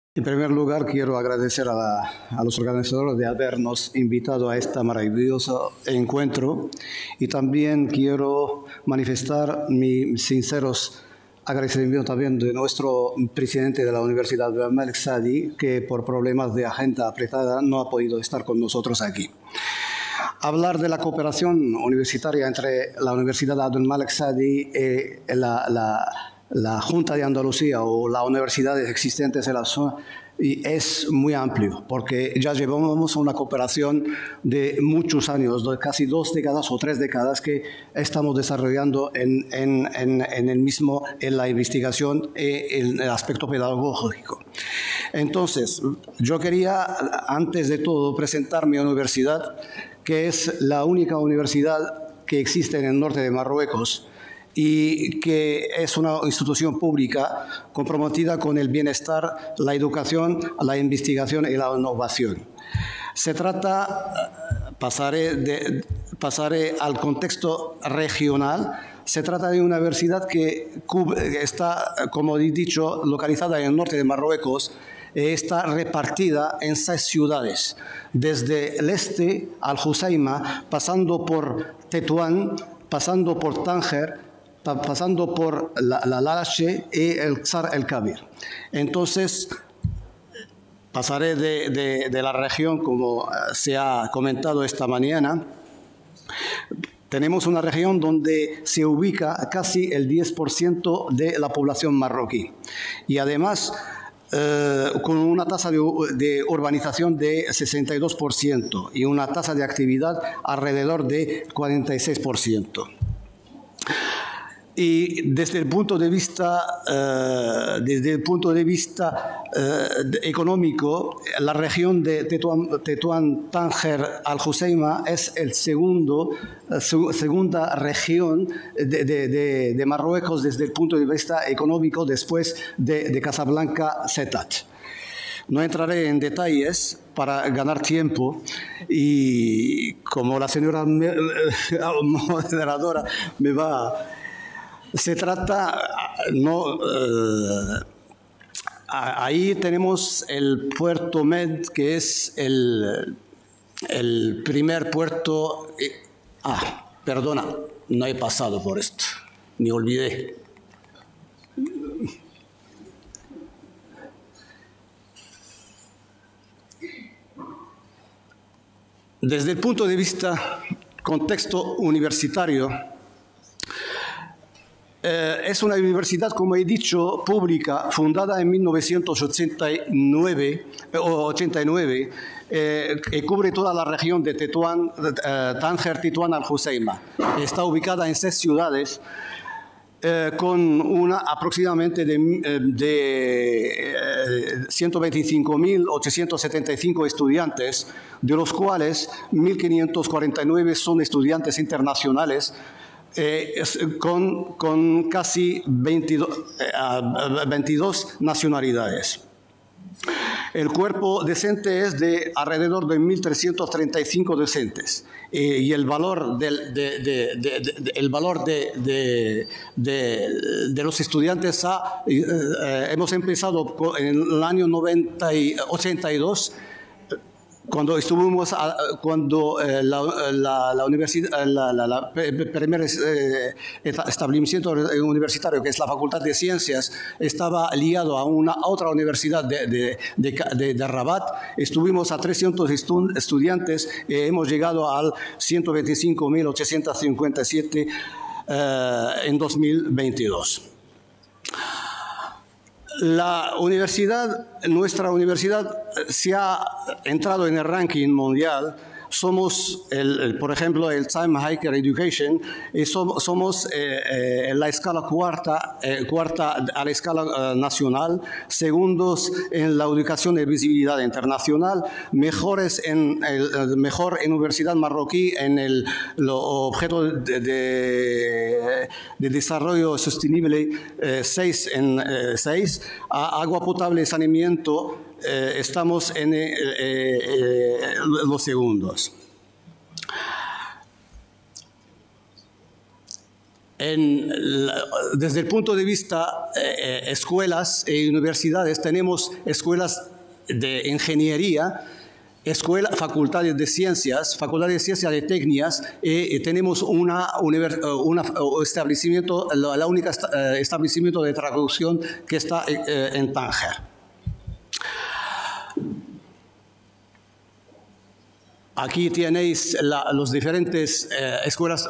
En primer lugar, quiero agradecer a los organizadores de habernos invitado a este maravilloso encuentro y también quiero manifestar mis sinceros agradecimientos también de nuestro presidente de la Universidad, Abdul Malik Saadi, que por problemas de agenda apretada no ha podido estar con nosotros aquí. Hablar de la cooperación universitaria entre la Universidad Abdul Malik Saadi y la Junta de Andalucía o las universidades existentes en la zona es muy amplio, porque ya llevamos una cooperación de muchos años, de casi 2 décadas o 3 décadas que estamos desarrollando en la investigación y en el aspecto pedagógico. Entonces, yo quería, antes de todo, presentar mi universidad, que es la única universidad que existe en el norte de Marruecos y que es una institución pública comprometida con el bienestar, la educación, la investigación y la innovación. Se trata, pasaré al contexto regional. Se trata de una universidad que está, como he dicho, localizada en el norte de Marruecos. Está repartida en 6 ciudades, desde el este al Hoceima, pasando por Tetuán, pasando por Tánger, pasando por la Larache y el Ksar el Kabir. Entonces, pasaré de la región, como se ha comentado esta mañana. Tenemos una región donde se ubica casi el 10% de la población marroquí y además con una tasa de urbanización de 62% y una tasa de actividad alrededor de 46%. Y desde el punto de vista, económico, la región de Tetuán, Tánger, Al Hoceima es el segunda región de Marruecos desde el punto de vista económico después de Casablanca, Setat. No entraré en detalles para ganar tiempo y como la señora moderadora me va... Se trata, ahí tenemos el puerto Med, que es el primer puerto. Perdona, no he pasado por esto, me olvidé. Desde el punto de vista contexto universitario, es una universidad, como he dicho, pública, fundada en 1989, que cubre toda la región de Tetuán, Tánger, Tetuán, Al Hoceima. Está ubicada en 6 ciudades, con aproximadamente de 125.875 estudiantes, de los cuales 1.549 son estudiantes internacionales, con casi 22 nacionalidades. El cuerpo docente es de alrededor de 1.335 docentes y el valor de los estudiantes hemos empezado en el año 82, cuando estuvimos, la universidad, el primer establecimiento universitario, que es la Facultad de Ciencias, estaba liado a otra universidad de Rabat. Estuvimos a 300 estudiantes y hemos llegado al 125.857 en 2022. Nuestra universidad se ha entrado en el ranking mundial. Somos, por ejemplo, el Time Higher Education, somos la escala cuarta a la escala nacional, segundos en la educación de visibilidad internacional, mejor en universidad marroquí en el objeto de desarrollo sostenible 6 en 6, agua potable y saneamiento. Estamos en los segundos. Desde el punto de vista escuelas y universidades, tenemos escuelas de ingeniería, facultades de ciencias de técnicas, y tenemos un establecimiento, la única establecimiento de traducción que está en Tánger. Aquí tenéis los diferentes escuelas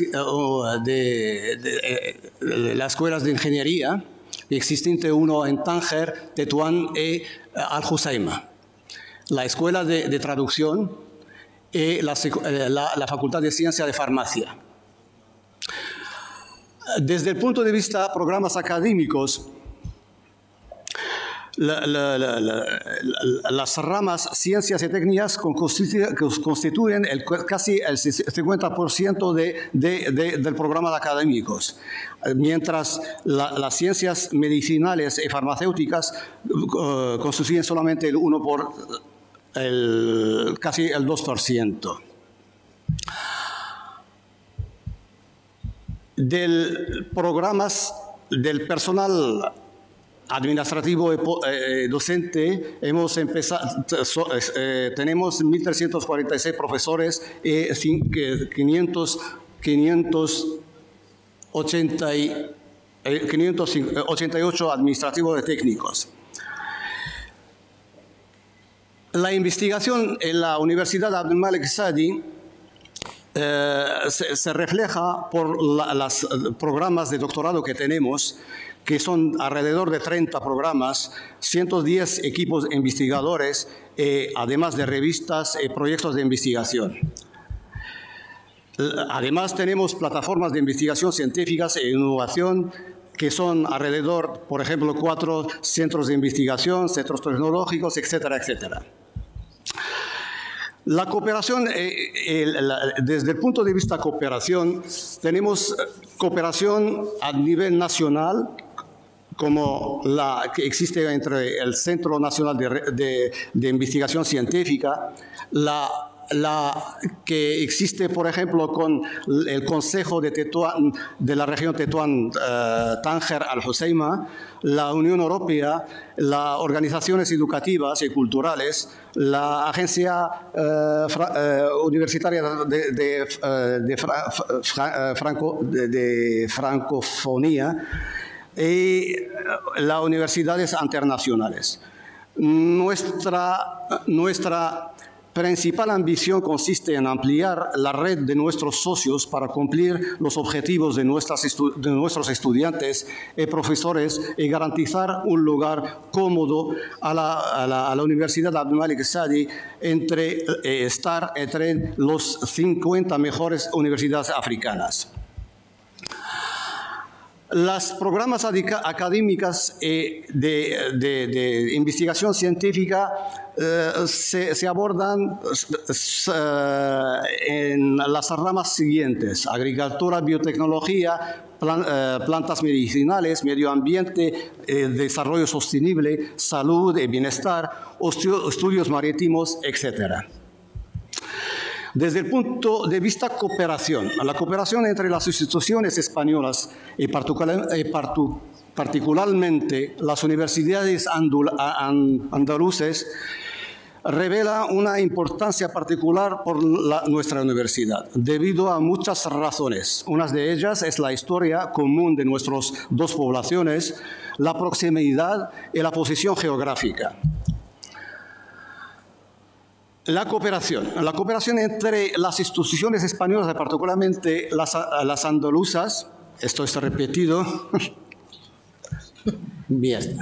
las escuelas de ingeniería, existente uno en Tánger, Tetuán y Al-Hoceima. La escuela de traducción y la Facultad de Ciencia de Farmacia. Desde el punto de vista de programas académicos, las ramas ciencias y técnicas constituyen casi el 50% del programa de académicos, mientras las ciencias medicinales y farmacéuticas constituyen solamente casi el 2%. Del personal administrativo y docente, tenemos 1.346 profesores y 588 administrativos y técnicos. La investigación en la Universidad Abdul Malik Sadi se refleja por los programas de doctorado que tenemos, que son alrededor de 30 programas, 110 equipos investigadores, además de revistas y proyectos de investigación. Además, tenemos plataformas de investigación científicas e innovación, que son alrededor, por ejemplo, 4 centros de investigación, centros tecnológicos, etcétera, etcétera. La cooperación, desde el punto de vista de cooperación, tenemos cooperación a nivel nacional, como la que existe entre el Centro Nacional de Investigación Científica, la que existe, por ejemplo, con el Consejo de Tetuán, de la región Tetuán, Tánger, Al-Hoceima, la Unión Europea, las organizaciones educativas y culturales, la Agencia Universitaria de Francofonía y las universidades internacionales. Nuestra principal ambición consiste en ampliar la red de nuestros socios para cumplir los objetivos de nuestros estudiantes y profesores y garantizar un lugar cómodo a la Universidad Abdul Malik Sadi estar entre los 50 mejores universidades africanas. Los programas académicos de investigación científica se abordan en las ramas siguientes: agricultura, biotecnología, plantas medicinales, medio ambiente, desarrollo sostenible, salud y bienestar, estudios marítimos, etc. Desde el punto de vista de cooperación, la cooperación entre las instituciones españolas y particularmente las universidades andaluces revela una importancia particular por nuestra universidad, debido a muchas razones. Una de ellas es la historia común de nuestras dos poblaciones, la proximidad y la posición geográfica. La cooperación entre las instituciones españolas, particularmente las andaluzas, esto está repetido, bien.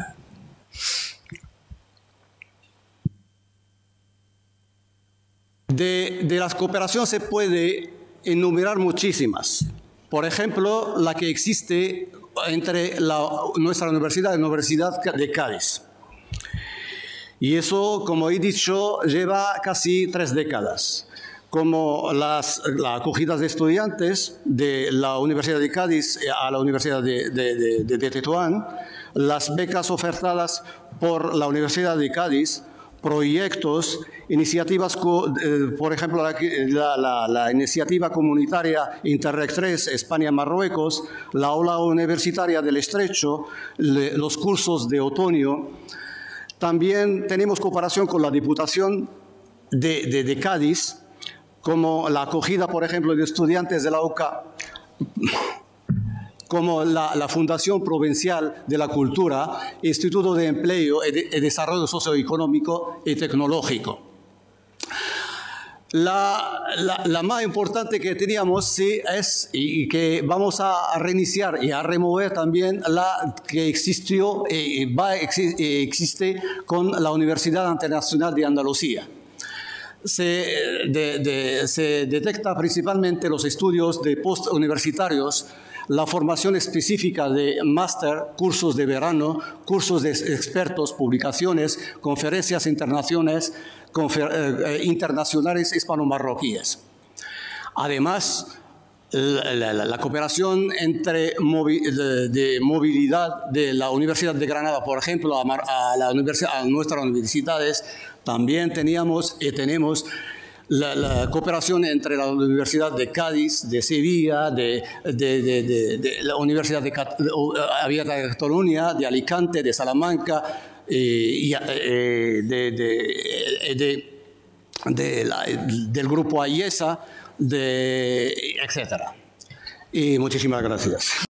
De las cooperaciones se puede enumerar muchísimas. Por ejemplo, la que existe entre nuestra universidad y la Universidad de Cádiz. Y eso, como he dicho, lleva casi 3 décadas. Como las acogidas de estudiantes de la Universidad de Cádiz a la Universidad de Tetuán, las becas ofertadas por la Universidad de Cádiz, proyectos, iniciativas, por ejemplo, la iniciativa comunitaria Interreg 3, España-Marruecos, la aula universitaria del Estrecho, los cursos de otoño. También tenemos cooperación con la Diputación de Cádiz, como la acogida, por ejemplo, de estudiantes de la UCA, como la Fundación Provincial de la Cultura, Instituto de Empleo y Desarrollo Socioeconómico y Tecnológico. La más importante que teníamos sí es, y que vamos a reiniciar y a remover también, la que existió y existe con la Universidad Internacional de Andalucía. Se detecta principalmente los estudios de postuniversitarios, la formación específica de máster, cursos de verano, cursos de expertos, publicaciones, conferencias internacionales hispano-marroquíes. Además, la cooperación entre de movilidad de la Universidad de Granada, por ejemplo, a nuestras universidades, también teníamos y tenemos la cooperación entre la Universidad de Cádiz, de Sevilla, de la Universidad Abierta de Cataluña, de Alicante, de Salamanca, del grupo AIESA, etc. Y muchísimas gracias.